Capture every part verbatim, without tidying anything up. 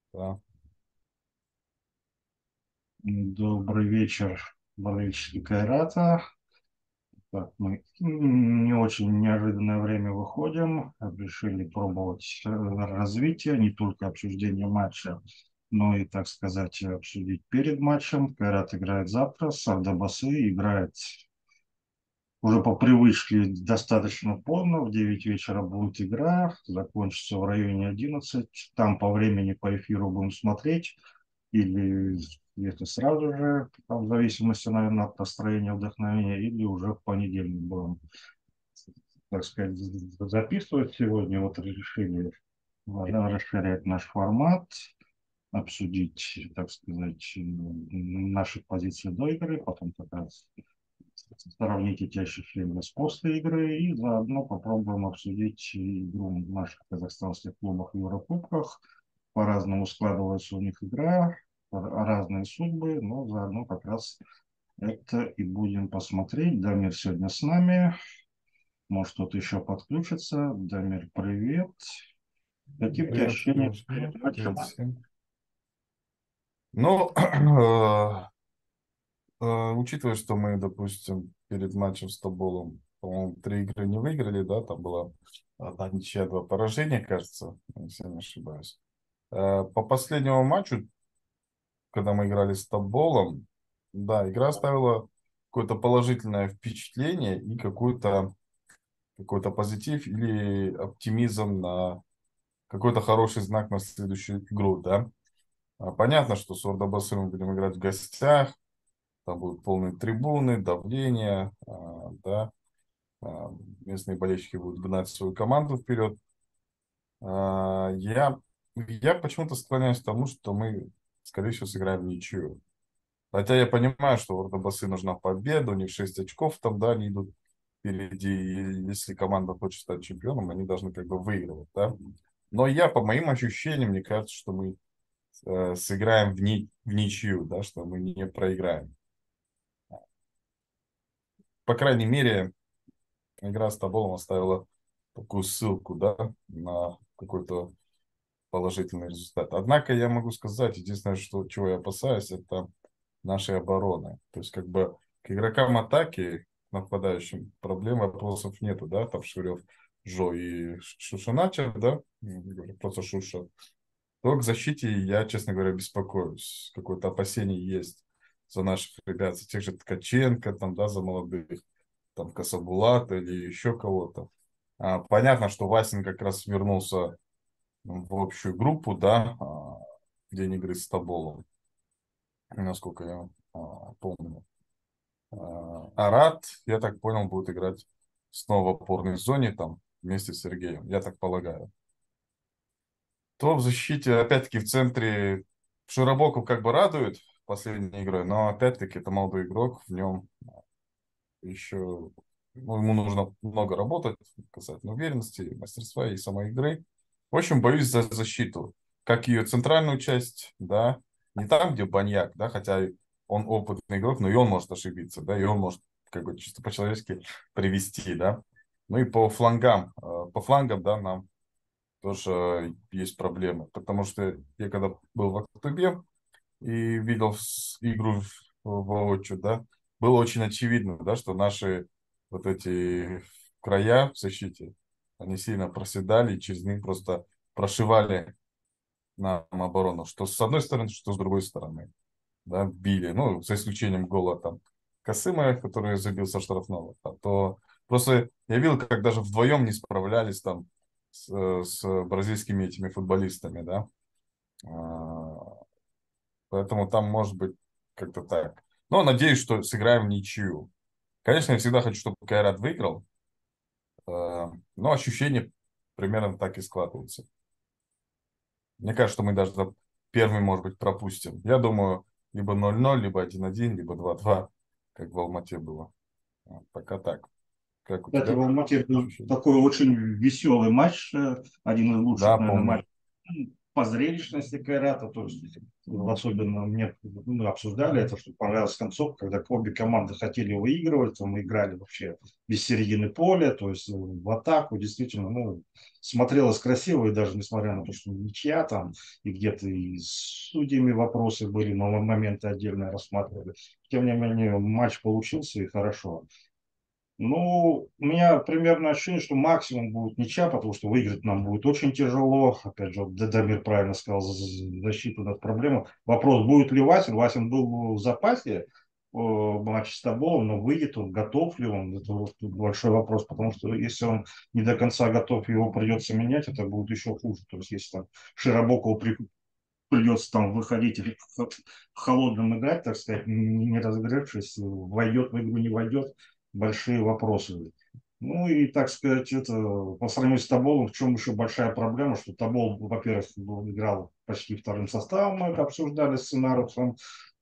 Да. Добрый вечер, болельщики Кайрата. Так, мы м, не очень неожиданное время выходим. Решили пробовать э, развитие, не только обсуждение матча, но и, так сказать, обсудить перед матчем. Кайрат играет завтра, Сардабасы играет уже по привычке достаточно поздно. В девять вечера будет игра, закончится в районе одиннадцати. Там по времени по эфиру будем смотреть. Или если сразу же, там, в зависимости, наверное, от настроения, вдохновения, или уже в понедельник будем, так сказать, записывать сегодня. Вот решили наверное, расширять наш формат, обсудить, так сказать, наши позиции до игры, потом как раз сравнить эти ощущения с после игры и заодно попробуем обсудить игру в наших казахстанских клубах в Еврокубках. По-разному складывается у них игра, разные судьбы, но заодно как раз это и будем посмотреть. Дамир сегодня с нами. Может, кто-то еще подключится. Дамир, привет. Какие у тебя Привет, ощущения привет, перед матчем? привет всем. Ну, э, э, учитывая, что мы, допустим, перед матчем с Тоболом, по-моему, три игры не выиграли, да, там была одна ничья, два поражения, кажется, если я не ошибаюсь. Э, По последнему матчу, когда мы играли с Тоболом, да, игра оставила какое-то положительное впечатление и какой-то какой-то позитив или оптимизм на какой-то хороший знак на следующую игру, да. А, Понятно, что с Ордобасой мы будем играть в гостях, там будут полные трибуны, давление, а, да, а, местные болельщики будут гнать свою команду вперед. А, Я, я почему-то склоняюсь к тому, что мы, скорее всего, сыграем в ничью. Хотя я понимаю, что Ордобасы нужна победа, у них шесть очков там, да, они идут впереди, и если команда хочет стать чемпионом, они должны как бы выигрывать, да. Но я, по моим ощущениям, мне кажется, что мы э, сыграем в, ни, в ничью, да, что мы не проиграем. По крайней мере, игра с Тоболом оставила такую ссылку, да, на какой-то положительный результат. Однако я могу сказать, единственное, что, чего я опасаюсь, это нашей обороны. То есть, как бы, к игрокам атаки, к нападающим, проблем, вопросов нету, да, там Шурев, Жо и Шушиначев, да, говорю, просто Шуша. То к защите я, честно говоря, беспокоюсь. Какое-то опасение есть за наших ребят, за тех же Ткаченко, там, да, за молодых, там, Касабулата или еще кого-то. А, понятно, что Васин как раз вернулся в общую группу, да, а, день игры с Тоболом, насколько я а, помню. А, Арат, я так понял, будет играть снова в опорной зоне там вместе с Сергеем, я так полагаю. То в защите, опять-таки, в центре Широбоков как бы радует последней игрой, но опять-таки это молодой игрок, в нем еще ну, ему нужно много работать касательно уверенности, мастерства и самой игры. В общем, боюсь за защиту. Как ее центральную часть, да, не там, где Баньяк, да, хотя он опытный игрок, но и он может ошибиться, да, и он может как бы чисто по-человечески привести, да. Ну и по флангам, э, по флангам, да, нам тоже есть проблемы. Потому что я когда был в Актубе и видел с- игру в- воочию, да, было очень очевидно, да, что наши вот эти края в защите, они сильно проседали, и через них просто прошивали нам оборону, что с одной стороны, что с другой стороны, да, били, ну, за исключением гола там Касыма, который забил со штрафного, а то просто я видел, как даже вдвоем не справлялись там с, э, с бразильскими этими футболистами, да. А, Поэтому там может быть как-то так. Но надеюсь, что сыграем в ничью. Конечно, я всегда хочу, чтобы Кайрат выиграл, э, но ощущение примерно так и складывается. Мне кажется, что мы даже за первый, может быть, пропустим. Я думаю, либо ноль ноль, либо один один, либо два два, как в Алмате было. Вот, пока так. Как у Кстати, в тебя Алмате был ощущение? такой очень веселый матч, э, один из лучших, Да, наверное, помню. матчей по зрелищности Кайрата, то есть особенно мне, мы обсуждали это, что понравилась концовка, когда обе команды хотели выигрывать, то мы играли вообще без середины поля, то есть в атаку, действительно, ну, смотрелось красиво, и даже несмотря на то, что ничья там, и где-то и с судьями вопросы были, но моменты отдельно рассматривали. Тем не менее, матч получился и хорошо. Ну, у меня примерно ощущение, что максимум будет ничья, потому что выиграть нам будет очень тяжело. Опять же, вот Дамир правильно сказал, за- за защиту над проблемой. Вопрос, будет ли Васин? Васин был в запасе э, в матче с Тоболом, но выйдет он, готов ли он? Это вот тут большой вопрос, потому что если он не до конца готов, его придется менять, это будет еще хуже. То есть, если там Широбокову при- придется там выходить и в в холодном играть, так сказать, не не разогревшись, войдет в игру, не войдет, большие вопросы. Ну и, так сказать, это по сравнению с Тоболом, в чем еще большая проблема, что Тобол, во-первых, был- играл почти вторым составом, мы это обсуждали с Инарусом. Э,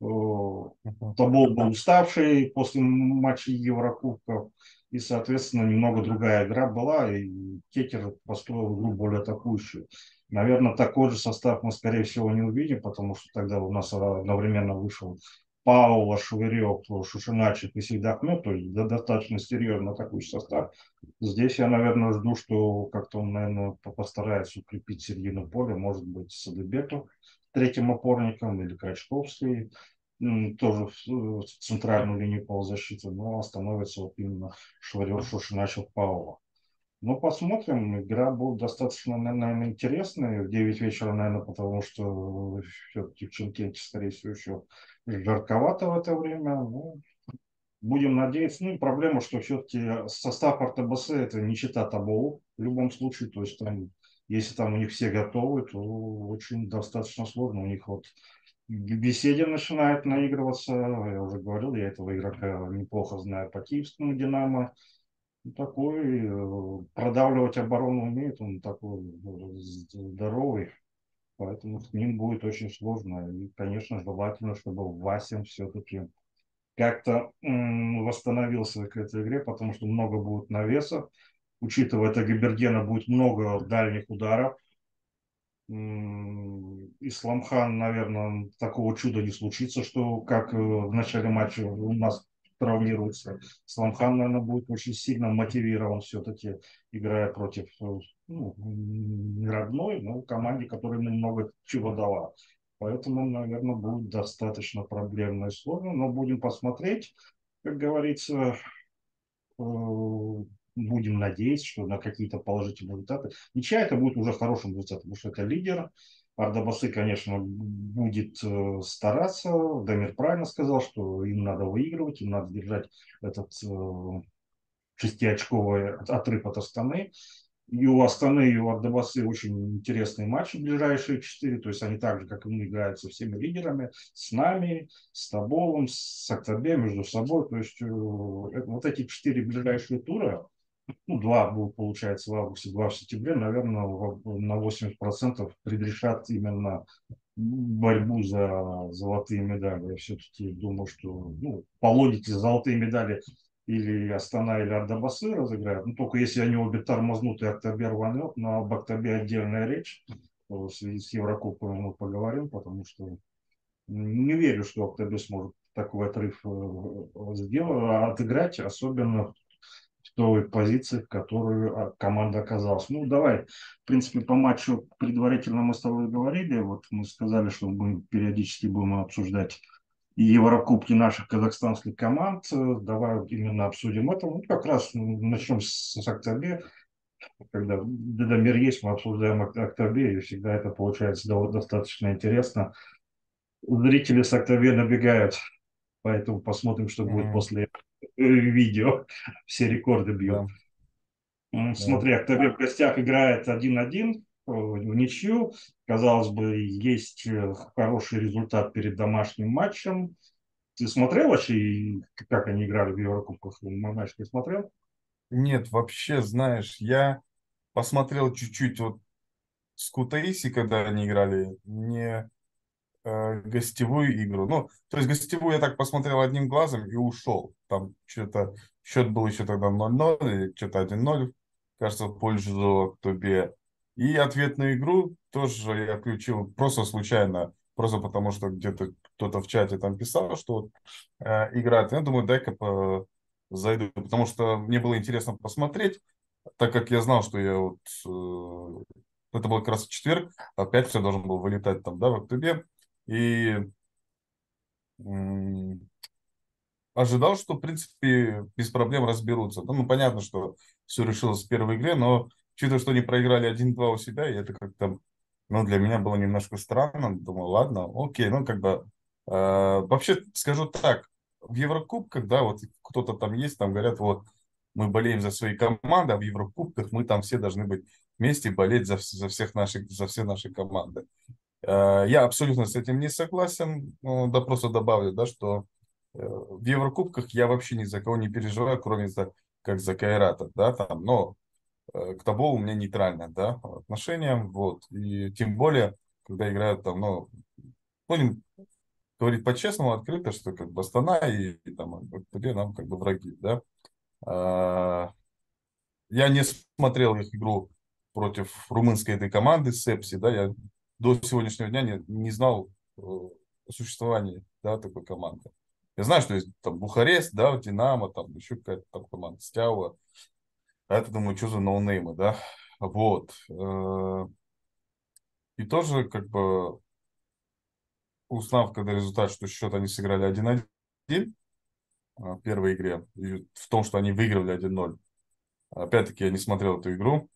Мгм. Тобол был уставший после матчей Еврокубков, и, соответственно, немного другая игра была, и Кекер построил игру более атакующую. Наверное, такой же состав мы, скорее всего, не увидим, потому что тогда у нас одновременно вышел Паула, Швырев, Шушиначек и Сейдахмет, то есть да, достаточно серьезно атакующий состав. Здесь я, наверное, жду, что как-то он, наверное, по- постарается укрепить середину поля, может быть, Садыбеков третьим опорником или Крачковский м, тоже в, в центральную линию полузащиты, но остановится вот именно Швырев, Шушиначек, Паула. Ну, посмотрим. Игра будет достаточно, наверное, интересная. В девять вечера, наверное, потому что все-таки в Чимкенте, скорее всего, еще жарковато в это время. Ну, будем надеяться. Ну, и проблема, что все-таки состав РТБС это не чита Тоболу в любом случае. То есть, там, если там у них все готовы, то очень достаточно сложно. У них вот Беседин начинает наигрываться. Я уже говорил, я этого игрока неплохо знаю по киевскому «Динамо». Ну, такой, э, продавливать оборону умеет, он такой э, здоровый, поэтому с ним будет очень сложно. И, конечно, желательно, чтобы Васин все-таки как-то м, восстановился к этой игре, потому что много будет навесов. Учитывая это, Габергена будет много дальних ударов. М, Исламхан, наверное, такого чуда не случится, что как э, в начале матча у нас травмируется. Исламхан, наверное, будет очень сильно мотивирован все-таки, играя против э, ну, не родной, но команде, которая ему много чего дала. Поэтому, наверное, будет достаточно проблемно и сложно, но будем посмотреть. Как говорится, э, будем надеяться, что на какие-то положительные результаты. Ничья это будет уже хорошим результатом, потому что это лидер. Ардабасы, конечно, будет э, стараться. Дамир правильно сказал, что им надо выигрывать, им надо держать этот э, шестиочковый отрыв от Астаны. И у Астаны, и у Ардабасы очень интересные матчи ближайшие четыре. То есть они так же, как и мы, играют со всеми лидерами, с нами, с Тоболом, с Актабе, между собой. То есть э, вот эти четыре ближайшие тура, ну, два будут, получается, в августе, два в сентябре, наверное, на восемьдесят процентов предрешат именно борьбу за золотые медали. Я все-таки думаю, что ну, по логике золотые медали или Астана, или Ардабасы разыграют. Ну, только если они обе тормознут, и Октябрь рванет, но об Октябре отдельная речь. В связи с Еврокубком мы поговорим, потому что не верю, что Октябрь сможет такой отрыв э, сделать, отыграть, особенно в той позиции, в которой а, команда оказалась. Ну, давай, в принципе, по матчу предварительно мы с тобой говорили. Вот мы сказали, что мы периодически будем обсуждать и Еврокубки наших казахстанских команд. Э, Давай вот именно обсудим это. Ну, как раз начнем с, с Октября. Когда Дедомир есть, мы обсуждаем Ок- Октября, и всегда это получается дов- достаточно интересно. Зрители с Октября набегают, поэтому посмотрим, что будет Мгм. после э, видео. Все рекорды бьют. Да, М, да. Смотри, Октябрь в гостях играет один-один э, в ничью. Казалось бы, есть э, хороший результат перед домашним матчем. Ты смотрел вообще, и как они играли в Еврокубках? Матч не смотрел? Нет, вообще, знаешь, я посмотрел чуть-чуть вот с Кутаиси, когда они играли, не э, гостевую игру. Ну, то есть гостевую я так посмотрел одним глазом и ушел. Там что-то, счет был еще тогда ноль ноль или что-то один ноль, кажется, в пользу Актобе. И ответную игру тоже я включил просто случайно, просто потому что где-то кто-то в чате там писал, что вот, э, играет. Я думаю, дай-ка по- зайду, потому что мне было интересно посмотреть, так как я знал, что я вот, э, это был как раз четверг, а в пятницу я должен был вылетать там, да, в октябре, и м, ожидал, что, в принципе, без проблем разберутся. Ну, ну, понятно, что все решилось в первой игре, но учитывая, что они проиграли один-два у себя, и это как-то, ну, для меня было немножко странно. Думаю, ладно, окей, ну, как бы, э, вообще, скажу так, в Еврокубках, да, вот кто-то там есть, там говорят, вот, мы болеем за свои команды, а в Еврокубках мы там все должны быть вместе и болеть за, вс- за всех наших, за все наши команды. Э, Я абсолютно с этим не согласен. Ну, да, просто добавлю, да, что э, в Еврокубках я вообще ни за кого не переживаю, кроме за, как за Кайрата, да, там, но э, к Тоболу у меня нейтральное, да, отношение, вот, и тем более, когда играют там, ну, будем говорить по-честному, открыто, что как бы Астана и, и там АКТБ нам как бы враги, да. А, я не смотрел их игру против румынской этой команды Сепси, да, я до сегодняшнего дня не, не знал э, о существовании, да, такой команды. Я знаю, что есть там Бухарест, да, Динамо, там еще какая-то там команда Стяуа. А это, думаю, что за ноунеймы, да. Вот. Э, И тоже, как бы, узнав, когда результат, что счет они сыграли один-один в первой игре, и в том, что они выиграли один-ноль. Опять-таки, я не смотрел эту игру.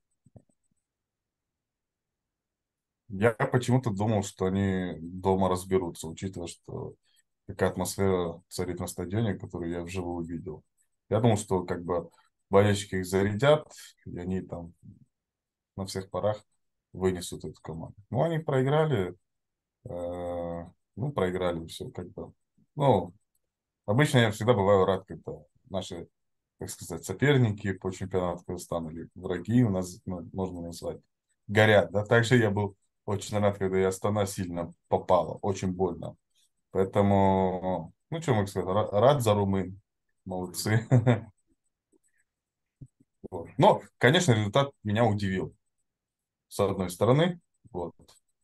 Я почему-то думал, что они дома разберутся, учитывая, что какая атмосфера царит на стадионе, которую я вживую видел. Я думал, что как бы болельщики их зарядят, и они там на всех парах вынесут эту команду. Ну, они проиграли, э, ну, проиграли все как бы. Ну, обычно я всегда бываю рад, когда наши, как сказать, соперники по чемпионату Казахстана или враги у нас, ну, можно назвать, горят. Да? Также я был очень рад, когда и Астана сильно попала, очень больно. Поэтому, ну, что могу сказать, ра- рад за румын. Молодцы. Вот. Но, конечно, результат меня удивил, с одной стороны. Вот.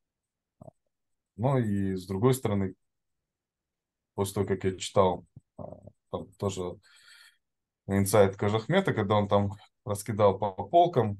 Но и с другой стороны, после того, как я читал а, там тоже инсайт Кожахмета, когда он там раскидал по полкам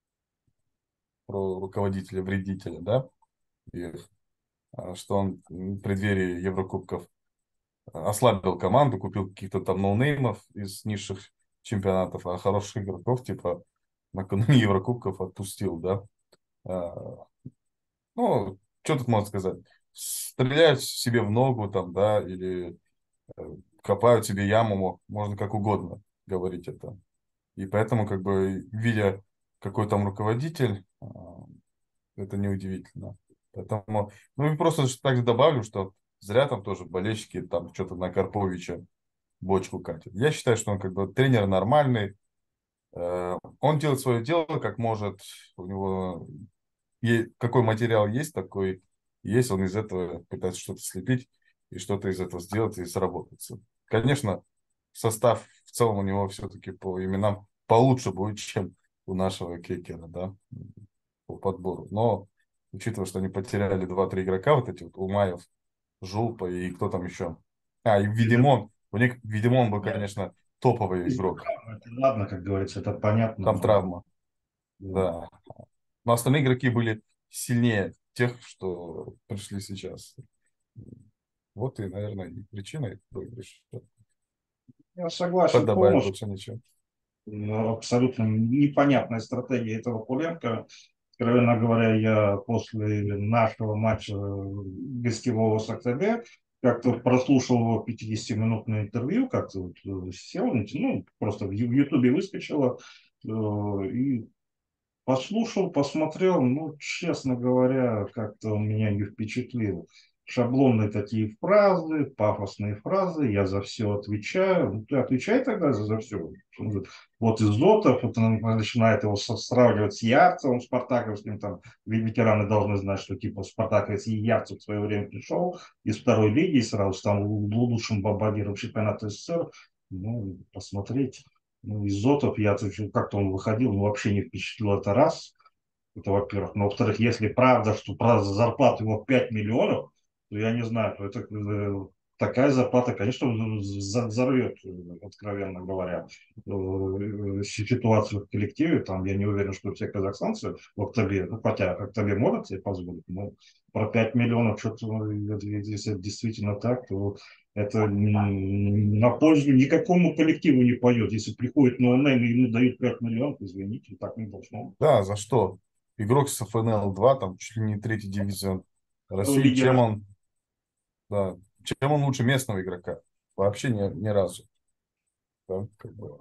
про руководителя-вредителя, да, и а, что он в преддверии Еврокубков ослабил команду, купил каких-то там ноунеймов из низших чемпионатов, а хороших игроков, типа, накануне Еврокубков отпустил, да. А, Ну, что тут можно сказать? Стреляют себе в ногу там, да, или э, копают себе яму, можно как угодно говорить это. И поэтому, как бы, видя, какой там руководитель, а, это неудивительно. Поэтому, ну и просто также добавлю, что зря там тоже болельщики там что-то на Карповича бочку катят. Я считаю, что он как бы тренер нормальный, э, он делает свое дело как может, у него е- какой материал есть, такой есть, он из этого пытается что-то слепить и что-то из этого сделать и сработаться. Конечно, состав в целом у него все-таки по именам получше будет, чем у нашего кекера, да, по подбору. Но учитывая, что они потеряли два-три игрока, вот эти вот Умаев, Жулпа и кто там еще. А, и Видимон. У них Видимон был, конечно, топовый игрок. Это ладно, как говорится, это понятно, Там но травма, ну, да. Но остальные игроки были сильнее тех, что пришли сейчас. Вот и, наверное, и причина их проигрыша. я согласен Подобавить полностью. больше ничего. Ну, абсолютно непонятная стратегия этого Куленко. Откровенно говоря, я после нашего матча гостевого с АКТБ как-то прослушал его пятидесятиминутное интервью, как-то вот э, сел, ну, просто в Ю- в Ютубе выскочило, э, и послушал, посмотрел, ну, честно говоря, как-то он меня не впечатлил. Шаблонные такие фразы, пафосные фразы, я за все отвечаю. Ну, ты отвечай тогда за, за все. Вот Изотов, вот он начинает его со- сравнивать с Ярцевым, спартаковским, там, ведь ветераны должны знать, что типа спартаковец и Ярцев в свое время пришел из второй лиги и сразу стал лучшим бомбардиром чемпионата СССР. Ну, посмотреть. Ну, Изотов, я отвечу, как-то он выходил, ну, вообще не впечатлил, это раз. Это во-первых. Но во-вторых, если правда, что про зарплату его пять миллионов, то я не знаю, то это э, такая зарплата, конечно, за- взорвет, э, откровенно говоря, э, ситуацию в коллективе. Там я не уверен, что все казахстанцы в Октябре, ну, хотя Октябре может себе позволить, но про пять миллионов что-то, ну, если это действительно так, то это м, на пользу никакому коллективу не пойдет. Если приходит ноунейм и ему дают пять миллионов, извините, так не должно быть. Да, за что? Игрок с эф эн эл два, там чуть ли не третий дивизион Второй России. лидер. Чем он, да, чем он лучше местного игрока? Вообще ни, ни разу. Да, как бы.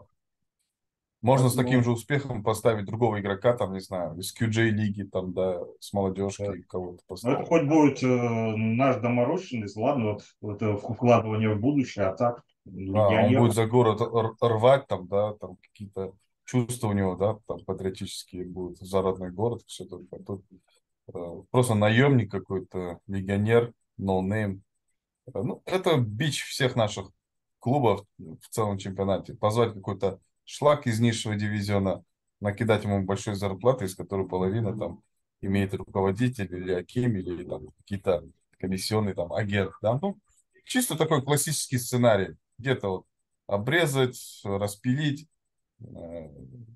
Можно с таким Поэтому же успехом поставить другого игрока, там, не знаю, из кью джей лиги, там, да, с да. молодежки кого-то Но это поставить. хоть будет э, наш доморощенный, ладно, вот, вот это вкладывание в будущее, а так Да, он легионер. будет за город р- рвать, там, да, там какие-то чувства у него, да, там патриотические будут за родной город, все только. Тут э, просто наемник какой-то, легионер, ноунейм. Э, Ну, это бич всех наших клубов в целом чемпионате. Позвать какой-то шлак из низшего дивизиона, накидать ему большой зарплаты, из которой половина там имеет руководитель или аким, или там какие-то комиссионный там агент. Да? Ну, чисто такой классический сценарий. Где-то вот обрезать, распилить, э,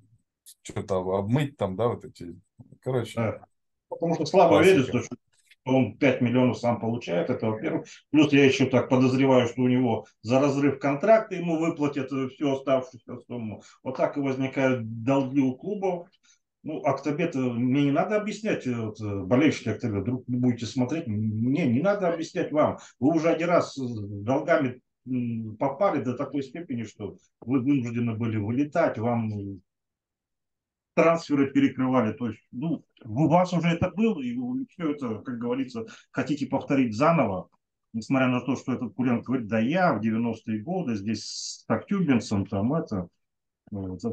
что-то обмыть там, да, вот эти. Короче, Да. Потому что слабо классика. верится, что он пять миллионов сам получает, это во-первых. Плюс я еще так подозреваю, что у него за разрыв контракта ему выплатят э, всю оставшуюся сумму. Вот так и возникают долги у клубов. Ну, Актобет, э, мне не надо объяснять, э, вот, э, болельщики Актобет, вдруг вы будете смотреть, мне не надо объяснять вам. Вы уже один раз с долгами м, попали до такой степени, что вы вынуждены были вылетать, вам трансферы перекрывали. То есть, ну, у вас уже это было, и вы все это, как говорится, хотите повторить заново, несмотря на то, что этот Куренко говорит, да я в девяностые годы здесь с Актюбинцем, там это, ну, это,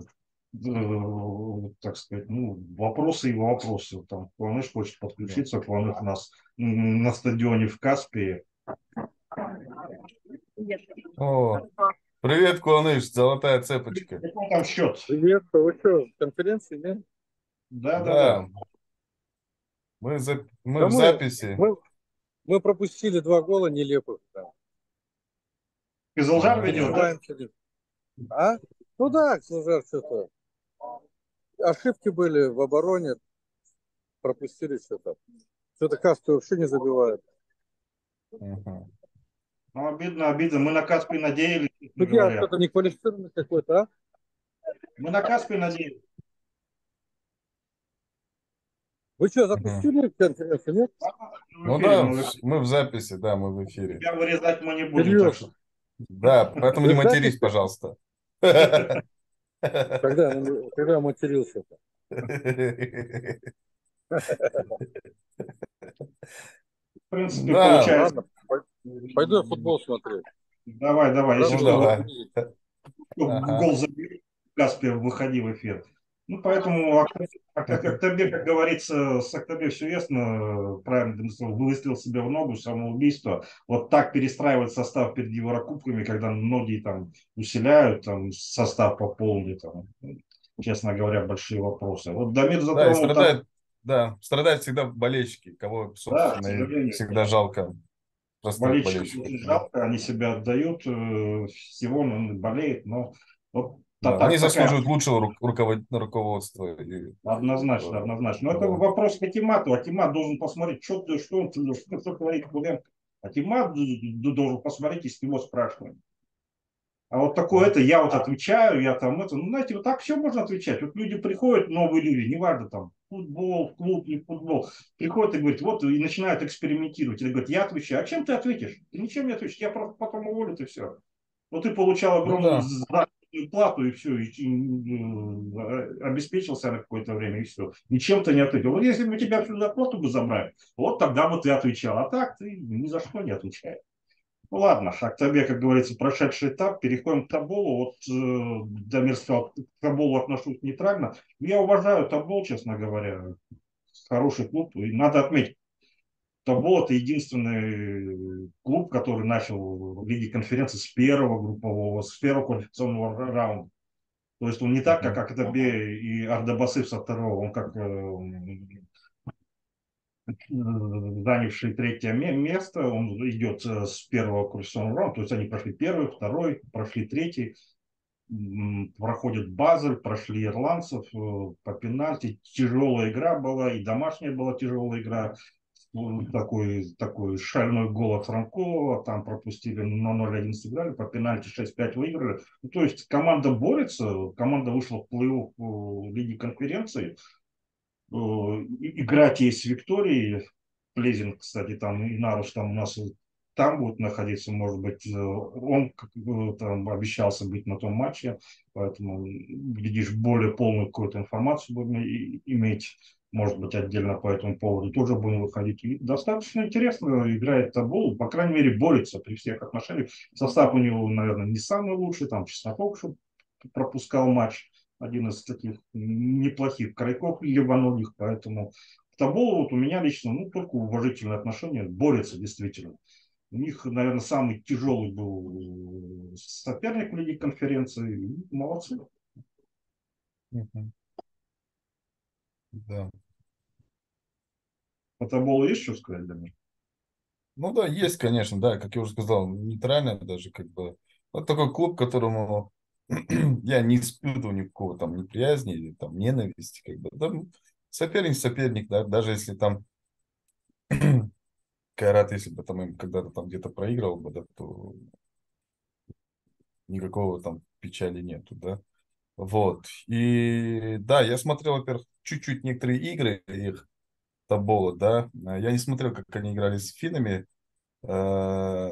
э, так сказать, ну, вопросы и вопросы. Там Куаныш хочет Да. подключиться, Куаныш у нас м, на стадионе в Каспии. О, привет, Куаныш, золотая цепочка. Какой там счет? Привет, а вы что, в конференции, нет? Да, да, да. Да, мы, за... мы Да в мы, записи. мы, мы пропустили два гола нелепых. Да. Кизылжар ведет, да? Переживаем, что ли. А? Ну да, Ксенжар, что-то. Ошибки были в обороне, пропустили что-то. Что-то Касту вообще не забивает. Мгм. Ну, обидно, обидно. Мы на Каспий надеялись, честно Судья говоря. что-то неквалифицированный какой-то, а? Мы на Каспий надеялись. Вы что, Мгм. запустили конференцию, нет? В Ну эфире, да, мы в вс- эфире. мы в записи, да, мы в эфире. Тебя вырезать мы не будем, так что. Серьезно. Да, поэтому не Вы в матерись, записи? пожалуйста. Когда, ну, когда матерился-то? В принципе, Да, получается. Ладно, пойду я футбол смотреть. Давай, давай. Если ну Рад что, был вас давай. видеть. Ага. гол забил, Каспия, выходи в эфир. Ну, поэтому Октябрь, как говорится, с Октябрь все ясно, правильно Денисов выстрелил себе в ногу, самоубийство. Вот так перестраивать состав перед Еврокубками, когда многие там усиляют, там состав пополнит, там, честно говоря, большие вопросы. Вот Дамир Да, и затронул там, страдают, да, страдают всегда болельщики, кого, да, к собственно, и сожалению, всегда жалко. Простых болельщиков болельщиков. очень Да. жалко, они себя отдают, э, всего он болеет, но вот та- Да, они так, такая заслуживают лучшего ру- руковод- руководства. И, однозначно, э, однозначно. Но это да. вопрос к Акимату. Акимат должен посмотреть, что, ты- что, он, что, что говорит Куленко. Акимат д- д- должен посмотреть, если его спрашивают. А вот такое это, я вот отвечаю, я там это, ну, знаете, вот так все можно отвечать. Вот люди приходят, новые люди, неважно там, футбол, клуб, не футбол, приходят и говорят, вот, и начинают экспериментировать. И говорят, я отвечаю. А чем ты ответишь? Ты ничем не ответишь, я просто потом уволю, и все. Ну, ты получал Ну огромную да. заработную плату, и все, и, и, э, обеспечился на какое-то время, и все. Ничем ты не ответил. Вот если бы у тебя всю зарплату бы забрали, вот тогда бы ты отвечал. А так ты ни за что не отвечаешь. Ну ладно, а к тебе, как говорится, прошедший этап. Переходим к Тоболу. Вот э, Дамир сказал, к Тоболу отношусь нейтрально. Я уважаю Тобол, честно говоря. Хороший клуб. И надо отметить, Тобол это единственный клуб, который начал в Лиге конференции с первого группового, с первого квалификационного раунда. То есть он не так, как Мгм. Актабе и Ардабасып со второго, он как э, занявший третье место, он идет э, с первого квалификационного раунда, то есть они прошли первый, второй, прошли третий, проходят Базель, прошли ирландцев э, по пенальти, тяжелая игра была, и домашняя была тяжелая игра, ну, такой, такой шальной гол от Франкова, там пропустили на ноль один сыграли, по пенальти шесть пять выиграли. Ну, то есть команда борется, команда вышла в плей-офф э, Лиги конференции, э, играть есть с Викторией, Плезинг, кстати, там и Наруш там у нас там будет находиться, может быть, э, он как бы там обещался быть на том матче, поэтому, глядишь, более полную какую-то информацию будем и- иметь, может быть, отдельно по этому поводу тоже будем выходить. И достаточно интересно играет Табул, по крайней мере, борется при всех отношениях. Состав у него, наверное, не самый лучший, там Чесноков что пропускал матч, один из таких неплохих крайков ливанских, поэтому к Тоболу вот у меня лично, ну, только уважительное отношение, борется действительно. У них, наверное, самый тяжелый был соперник в Лиге конференции. Молодцы. Мгм. Да. По Тоболу есть что сказать для меня? Ну да, есть, конечно, да, как я уже сказал, нейтрально даже как бы. Вот такой клуб, которому я не испытываю никакого там неприязни или там ненависти, как бы. Да, соперник, соперник, да, даже если там Кайрат, если бы там им когда-то там где-то проигрывал бы, да, то никакого там печали нету, да. Вот. И да, я смотрел, во-первых, чуть-чуть некоторые игры их Тобола, да. Я не смотрел, как они играли с финнами. Э,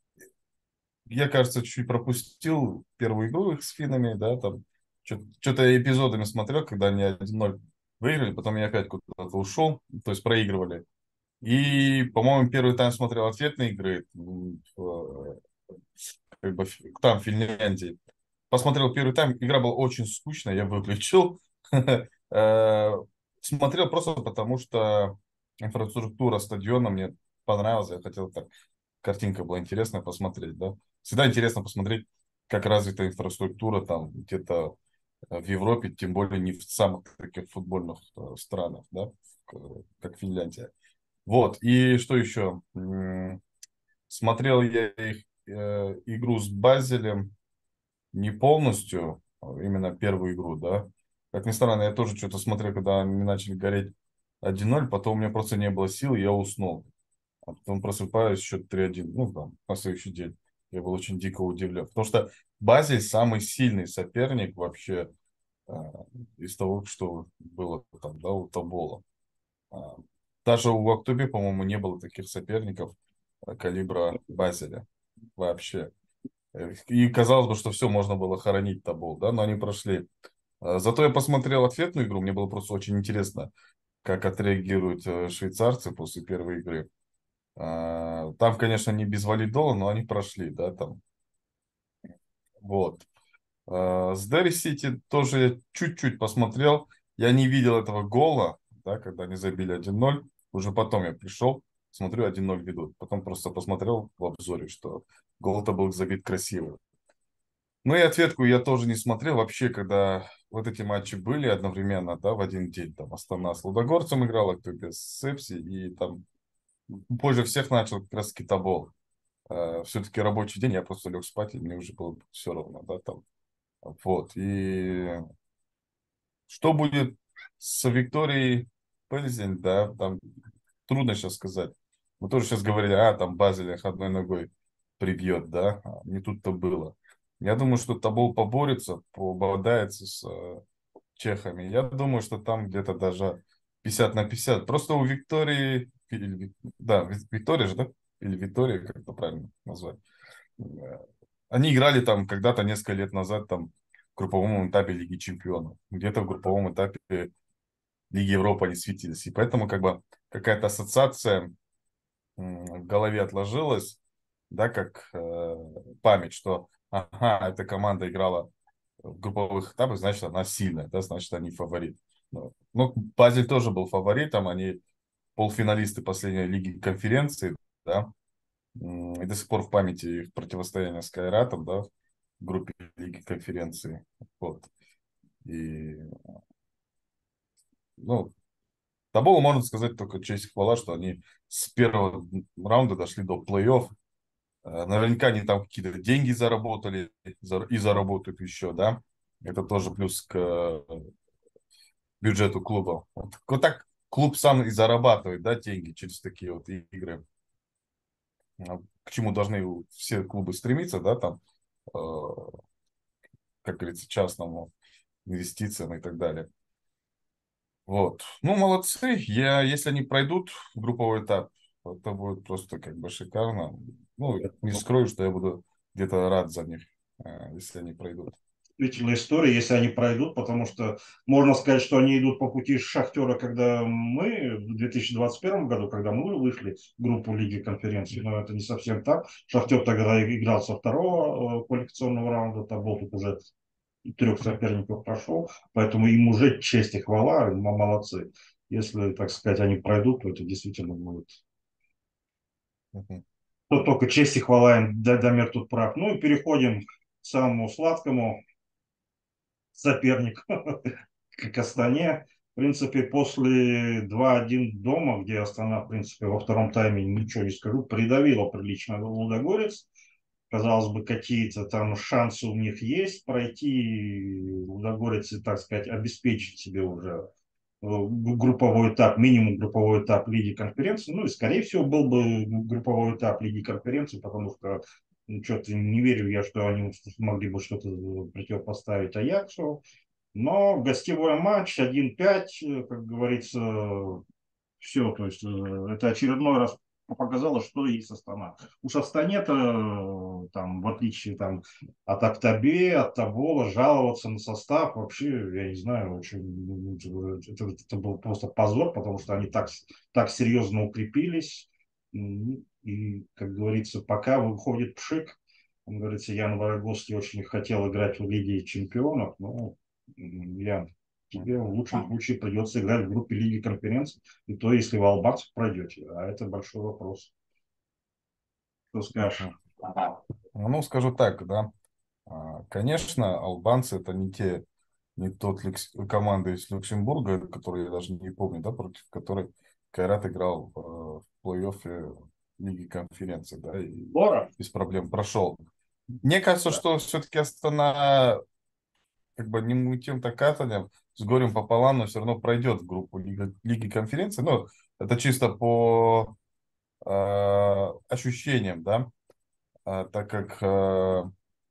Я, кажется, чуть-чуть пропустил первую игру их с финнами, да, там что-то эпизодами смотрел, когда они один ноль выиграли, потом я опять куда-то ушел, то есть проигрывали. И, по-моему, первый тайм смотрел ответные игры, м, в, как бы ф- там, в Финляндии. Посмотрел первый тайм, игра была очень скучная, я выключил. Э, Смотрел просто потому, что инфраструктура стадиона мне понравилась, я хотел так, картинка была интересная посмотреть, да. Всегда интересно посмотреть, как развита инфраструктура там где-то э, в Европе, тем более не в самых таких футбольных э, странах, да, к- как Финляндия. Вот, и что еще? М, Смотрел я их э, игру с Базелем не полностью, а именно первую игру, да. Как ни странно, я тоже что-то смотрел, когда они начали гореть один ноль, потом у меня просто не было сил, и я уснул. А потом просыпаюсь, счет три один, ну, там, на следующий день. Я был очень дико удивлен. Потому что Базель самый сильный соперник вообще э, из того, что было там, да, у Тобола. А, Даже у Актубе, по-моему, не было таких соперников э, калибра Базеля вообще. Э, И казалось бы, что все, можно было хоронить Тобол, да, но они прошли. А, Зато я посмотрел ответную игру, мне было просто очень интересно, как отреагируют э, швейцарцы после первой игры. А, Там, конечно, не без валидола, но они прошли, да, там. Вот. А, С Дерри Сити тоже я чуть-чуть посмотрел. Я не видел этого гола, да, когда они забили один ноль. Уже потом я пришел, смотрю, один ноль ведут. Потом просто посмотрел в обзоре, что гол-то был забит красиво. Ну и ответку я тоже не смотрел. Вообще, когда вот эти матчи были одновременно, да, в один день, там Астана с Лудогорцем играла, кто без Сепси, и там позже всех начал как раз Китобол. Все-таки рабочий день, я просто лег спать, и мне уже было все равно, да, там. Вот. И что будет с Викторией Пельзень, да, там трудно сейчас сказать. Мы тоже сейчас говорили, а, там Базель их одной ногой прибьет, да, а не тут-то было. Я думаю, что Тобол поборется, пободается с э, чехами. Я думаю, что там где-то даже пятьдесят на пятьдесят. Просто у Виктории, или Ви- да, Ви- Виктория же, да? Или Виктория, как это правильно назвать? Э, Они играли там когда-то несколько лет назад там в групповом этапе Лиги Чемпионов. Где-то в групповом этапе Лиги Европы они светились. И поэтому как бы какая-то ассоциация м, в голове отложилась, да, как э, память, что ага, эта команда играла в групповых этапах, значит, она сильная, да, значит, они фаворит. Ну, ну, Базель тоже был фаворитом, они полуфиналисты последней лиги конференции, да, М, и до сих пор в памяти их противостояние с Кайратом, да, в группе лиги конференции. Вот. И, ну, Тоболу можно сказать только честь и хвала, что они с первого раунда дошли до плей-офф. Э, Наверняка они там какие-то деньги заработали зар- и заработают еще, да. Это тоже плюс к э, бюджету клуба. Вот, вот так клуб сам и зарабатывает, да, деньги через такие вот игры. А К чему должны все клубы стремиться, да, там, э, как говорится, частному инвестициям и так далее. Вот. Ну, молодцы. Я, если они пройдут в групповой этап, это будет просто как бы шикарно. Ну, не скрою, что я буду где-то рад за них, э, если они пройдут. Действительно история, если они пройдут, потому что можно сказать, что они идут по пути Шахтера, когда мы в две тысячи двадцать первом году, когда мы вышли в группу Лиги конференции, но это не совсем так. Шахтер тогда играл со второго э, квалификационного раунда, Тобол тут уже трех соперников прошел, поэтому им уже честь и хвала, м- молодцы. Если, так сказать, они пройдут, то это действительно будет. Мгм. То только честь и хвала им, Да- Дамир тут прав. Ну и переходим к самому сладкому, соперник к Астане. В принципе, после два один дома, где Астана, в принципе, во втором тайме, ничего не скажу, придавила прилично Лудогорец. Казалось бы, какие-то там шансы у них есть пройти Лудогорец и, так сказать, обеспечить себе уже э, групповой этап, минимум групповой этап Лиги конференции. Ну и, скорее всего, был бы групповой этап Лиги конференции, потому что ну, что-то не верю я, что они смогли бы что-то противопоставить Аяксу. Но гостевой матч один пять, э, как говорится, все. То есть э, это очередной раз показало, что есть Астана. Уж Астане-то, э, там, в отличие там, от Актобе, от Тобола, жаловаться на состав вообще, я не знаю, очень, ну, это, это был просто позор, потому что они так, так серьезно укрепились. М, И, как говорится, пока выходит Пшик, он говорится, Ян Ворогоцкий очень хотел играть в Лиге чемпионов, но м, Ян, тебе в лучшем случае придется играть в группе Лиги конференций, и то, если вы албанцев пройдете, а это большой вопрос. Что скажешь? Мгм. Ну, скажу так, да. А, Конечно, албанцы это не те, не тот лекс- команда из Люксембурга, которую я даже не помню, да, против которой Кайрат играл э, в плей-оффе Лиги конференции, да, и Бора? без проблем прошел. Мне кажется, Да. что все-таки Астана как бы не мутим так катанем, с горем пополам, но все равно пройдет в группу Лиги, Лиги конференции. Ну, это чисто по э, ощущениям, да. А, так как, э,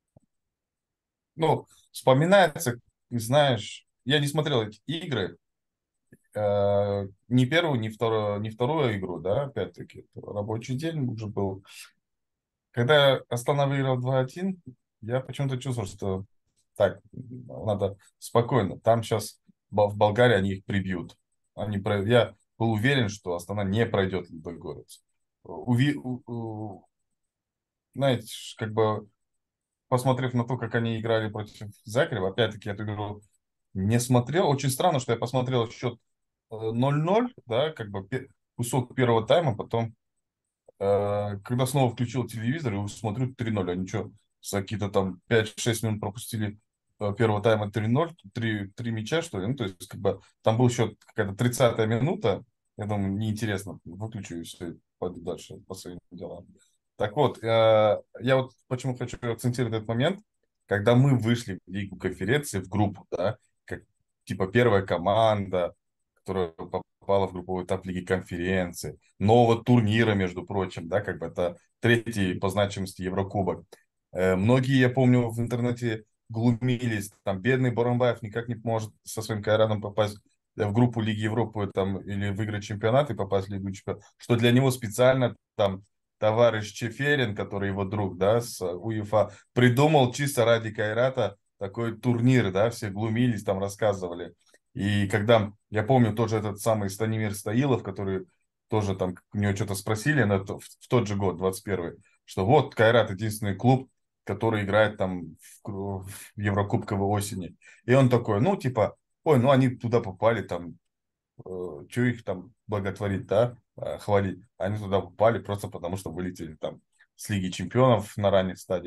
ну, вспоминается, знаешь, я не смотрел эти игры, э, ни первую, ни вторую, ни вторую игру, да, опять-таки, это рабочий день уже был. Когда Астана выиграл два один, я почему-то чувствовал, что так, надо спокойно. Там сейчас в Болгарии они их прибьют. Они, про- я был уверен, что Астана не пройдет Лудогорец. Уви, у- у- знаете, ш- как бы посмотрев на то, как они играли против Загреба, опять-таки эту игру не смотрел. Очень странно, что я посмотрел счет э, ноль ноль, да, как бы пе- кусок первого тайма, потом, э, когда снова включил телевизор и смотрю три ноль, они что, за какие-то там пять-шесть минут пропустили э, первого тайма три ноль, три, три мяча, что ли, ну, то есть, как бы, там был счет какая-то тридцатая минута, я думаю, неинтересно, выключу и все, пойду дальше по своим делам. Так вот, э, я вот почему хочу акцентировать этот момент, когда мы вышли в Лигу конференции, в группу, да, как типа первая команда, которая попала в групповой этап Лиги конференции, нового турнира, между прочим, да, как бы это третий по значимости Еврокубок. Э, Многие, я помню, в интернете глумились, там, бедный Боромбаев никак не может со своим Кайраном попасть в группу Лиги Европы там, или выиграть чемпионат и попасть в Лигу чемпионов, что для него специально там товарищ Чеферин, который его друг, да, с УЕФА, придумал чисто ради Кайрата такой турнир, да, все глумились, там рассказывали. И когда, я помню, тоже этот самый Станимир Стоилов, который тоже там у него что-то спросили, но это в, в тот же год, двадцать первый, что вот Кайрат единственный клуб, который играет там в, в Еврокубковой осени. И он такой, ну, типа, ой, ну они туда попали, там, э, что их там благотворить, да, э, хвалить. Они туда попали просто потому, что вылетели там с Лиги Чемпионов на ранних стадиях.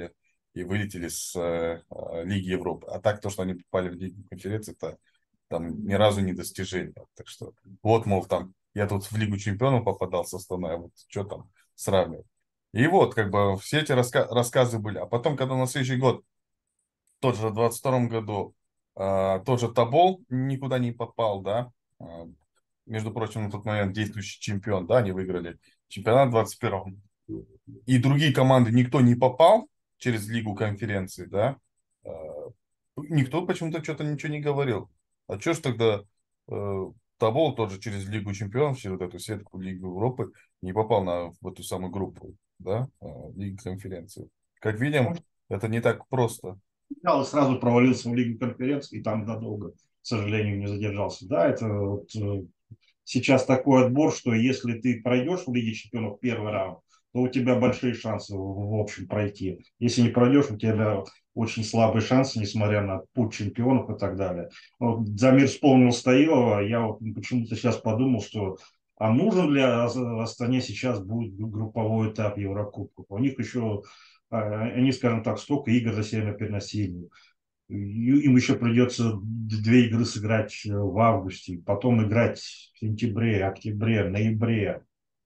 и вылетели с э, э, Лиги Европы. А так то, что они попали в Лигу конференции, это там ни разу не достижение. Так что вот, мол, там я тут в Лигу чемпионов попадал со Астана, а вот что там сравнивать. И вот, как бы, все эти раска рассказы были. А потом, когда на следующий год, тот же в двадцать втором году, э, тот же Тобол никуда не попал, да, э, между прочим, на тот момент действующий чемпион, да, они выиграли чемпионат в двадцать первом. И другие команды, никто не попал через Лигу конференции, да, э, никто почему-то что-то ничего не говорил. А что ж тогда э, Тобол тот же через Лигу чемпионов, через вот эту сетку Лигу Европы не попал на в эту самую группу, да, э, Лиги конференции. Как видим, это не так просто. И сразу провалился в Лигу конференции и там надолго, к сожалению, не задержался. Да, это вот, э, сейчас такой отбор, что если ты пройдешь в Лиге чемпионов первый раунд, то у тебя большие шансы в, в общем пройти. Если не пройдешь, у тебя очень слабые шансы, несмотря на путь чемпионов и так далее. Вот Замир вспомнил Стоилова, я вот почему-то сейчас подумал, что а нужен ли Астане сейчас будет групповой этап Еврокубков? У них еще, они, скажем так, столько игр за себя переносили. Им еще придется две игры сыграть в августе, потом играть в сентябре, октябре, ноябре.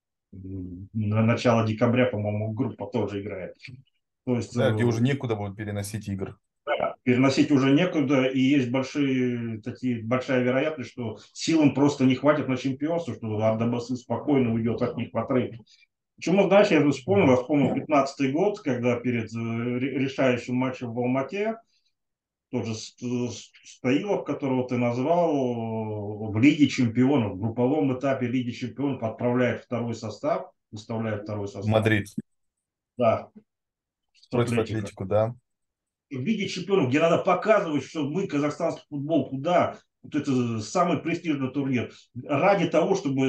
На начало декабря, по-моему, группа тоже играет. То есть Да, где уже некуда будет переносить игр. переносить уже некуда, и есть большие, такие, большая вероятность, что сил им просто не хватит на чемпионство, что Ардабасы спокойно уйдет от них в отрыв. Почему, знаешь, я вспомнил, я вспомнил пятнадцатый год, когда перед решающим матчем в Алмате тот же Стоилов, которого ты назвал, в Лиге чемпионов, в групповом этапе Лиги чемпионов отправляет второй состав, выставляет второй состав. Мадрид. Да. Против Атлетику, да. В Лиге чемпионов, где надо показывать, что мы, казахстанский футбол, куда? Вот это самый престижный турнир. Ради того,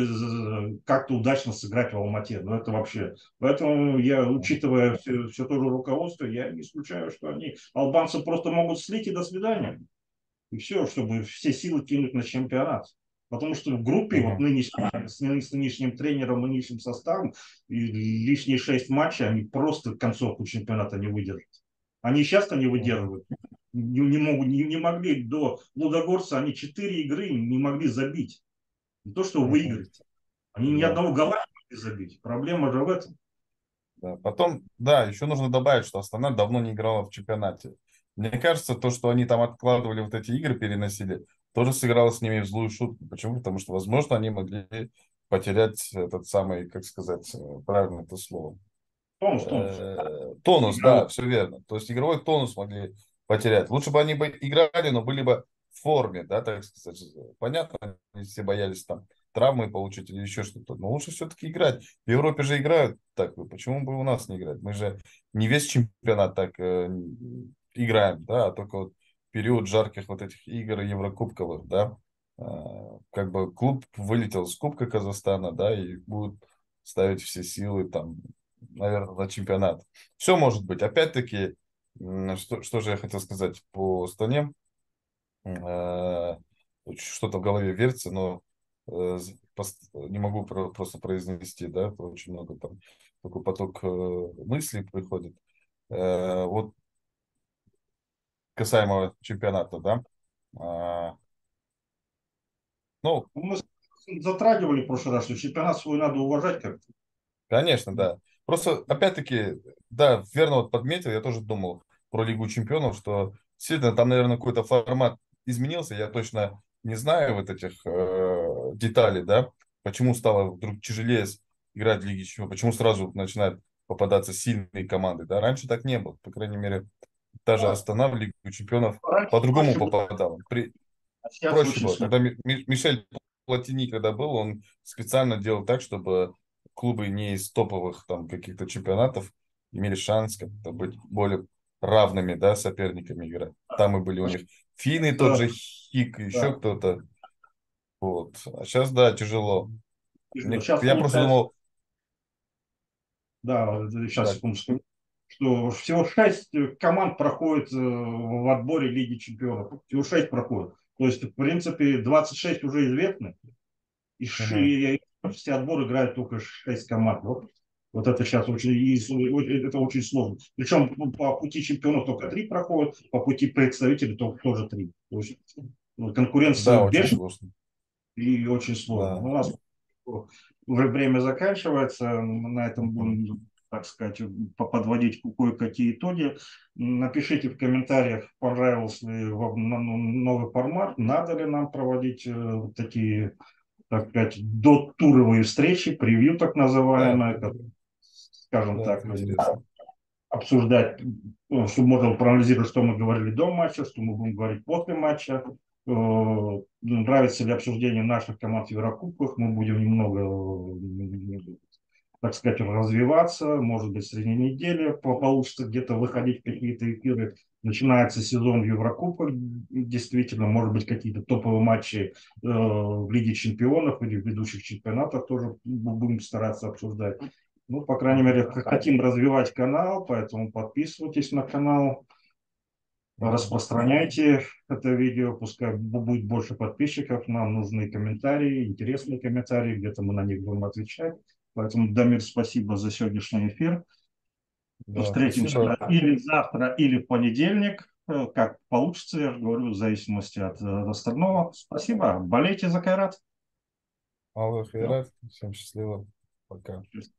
чтобы как-то удачно сыграть в Алмате. Ну, это вообще. Поэтому я, учитывая все, все то же руководство, я не исключаю, что они, албанцы, просто могут слить и до свидания. И все, чтобы все силы кинуть на чемпионат. Потому что в группе Uh-huh. вот нынешним, с нынешним тренером, нынешним составом, и лишние шесть матчей, они просто концовку чемпионата не выдержат. Они часто не выдерживают. Не, не, могут, не, не могли до Лудогорца, они четыре игры не могли забить. Не то, что выиграть. Они ни Да. одного гола не могли забить. Проблема же в этом. Да. Потом, да, еще нужно добавить, что Астана давно не играла в чемпионате. Мне кажется, то, что они там откладывали вот эти игры, переносили, тоже сыграло с ними в злую шутку. Почему? Потому что, возможно, они могли потерять этот самый, как сказать, правильно это слово. Тонус, тонус. Э, Тонус, да, все верно. То есть игровой тонус могли потерять. Лучше бы они бы играли, но были бы в форме, да, так сказать. Понятно, они все боялись там травмы получить или еще что-то. Но лучше все-таки играть. В Европе же играют так. Почему бы у нас не играть? Мы же не весь чемпионат так э, играем, да, а только вот период жарких вот этих игр еврокубковых, да. Э, как бы клуб вылетел с Кубка Казахстана, да, и будут ставить все силы там, наверное, на чемпионат. Все может быть. Опять-таки, что, что же я хотел сказать по Астане. Э, Что-то в голове вертится, но э, пост- не могу про- просто произнести, да, очень много там, такой поток э, мыслей приходит. Э, Вот касаемо чемпионата, да. А, Ну, Мы затрагивали в прошлый раз, что чемпионат свой надо уважать как-то. конечно, да. Просто, опять-таки, да, верно вот подметил, я тоже думал про Лигу чемпионов, что действительно там, наверное, какой-то формат изменился, я точно не знаю вот этих э, деталей, да, почему стало вдруг тяжелее с- играть в Лиге чемпионов, почему сразу начинают попадаться сильные команды, да, раньше так не было, по крайней мере, та же Да. Астана в Лигу чемпионов Раньше по-другому проще было, попадала. При, а сейчас проще очень было. сложно. Когда Ми- Ми- Мишель Платини, когда был, он специально делал так, чтобы клубы не из топовых там каких-то чемпионатов имели шанс как-то быть более равными, да, соперниками играть. Там и были у них финны, тот Да, же Хик, еще да. кто-то. Вот. А сейчас, да, тяжело. Мне, Сейчас я просто получается, думал, да, сейчас да, секундочку, что всего шесть команд проходит э, в отборе Лиги Чемпионов. Всего шесть проходит. То есть, в принципе, двадцать шесть уже известны. И мгм, ши- все отборы играют только шесть команд. Вот. Вот это сейчас очень, это очень сложно. Причем по пути чемпионов только три проходят, по пути представителей только тоже три. То есть, ну, конкуренция Да, очень бешеная сложно. и очень сложно. Да. У нас уже время заканчивается, на этом Мгм. будем, так сказать, подводить кое-какие итоги. Напишите в комментариях, понравился ли вам новый формат, надо ли нам проводить э, такие, так сказать, дотуровые встречи, превью так Да, называемые, скажем да, так, это интересно. обсуждать, ну, чтобы можно проанализировать, что мы говорили до матча, что мы будем говорить после матча. Э, Нравится ли обсуждение наших команд в Еврокубках, мы будем немного, э, так сказать, развиваться, может быть, в средней неделе получится где-то выходить в какие-то эфиры. Начинается сезон в Еврокубках, действительно, может быть, какие-то топовые матчи э, в Лиге чемпионов или в ведущих чемпионатах тоже будем стараться обсуждать. Ну, по крайней мере, хотим развивать канал, поэтому подписывайтесь на канал, распространяйте это видео, пускай будет больше подписчиков, нам нужны комментарии, интересные комментарии, где-то мы на них будем отвечать. Поэтому, Дамир, спасибо за сегодняшний эфир. Да, Встретимся спасибо. или завтра, или в понедельник, э, как получится, я же говорю, в зависимости от э, остального. Спасибо, болейте за Кайрат. Аллах и рад. Всем счастливо. Пока.